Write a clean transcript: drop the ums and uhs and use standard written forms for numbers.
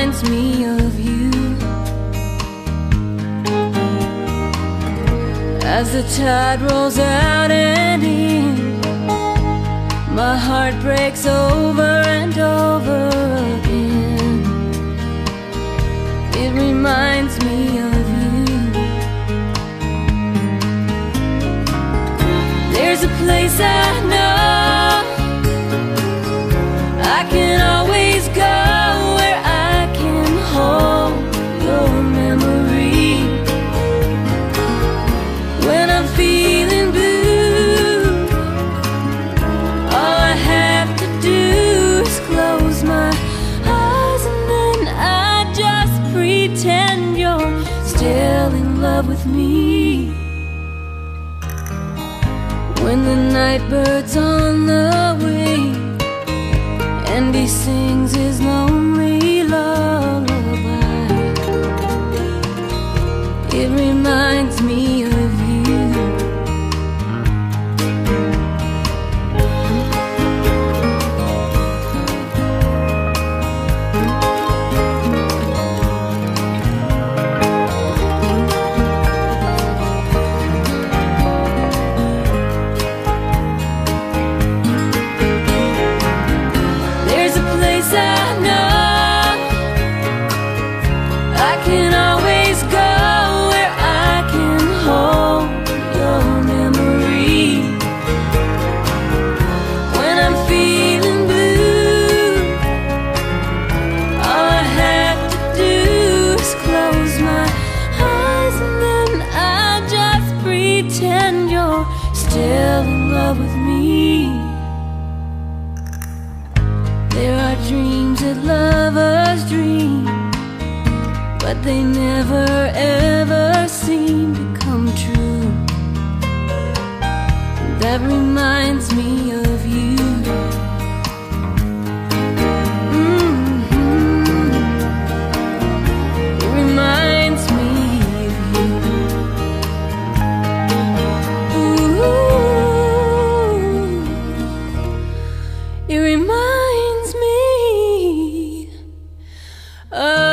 reminds me of you. As the tide rolls out and in, my heart breaks over and over again. It reminds me of you. There's a place I know I can always go, where I can hold your memory. When I'm feeling blue, all I have to do is close my eyes, and then I just pretend you're still in love with me. When the night bird's on the wing and he sings his lonely lullaby, it reminds me of you. There's a place I know I can always go, where I can hold your memory. When I'm feeling blue, all I have to do is close my eyes, and then I just pretend you're still in love with me. There are dreams that lovers dream, but they never ever seem to come true. That reminds me of you. It reminds me of you. Ooh, it reminds me of